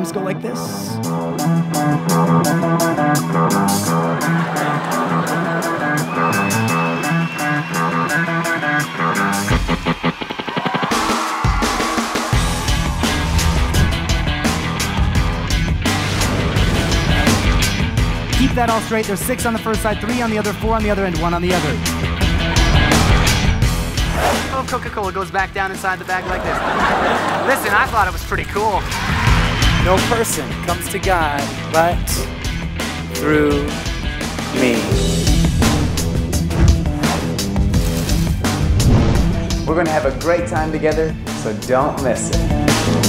arms go like this. Keep that all straight. There's 6 on the first side, 3 on the other, 4 on the other, and 1 on the other. Oh, Coca-Cola goes back down inside the bag like this. Listen, I thought it was pretty cool. No person comes to God but through me. We're going to have a great time together, so don't miss it.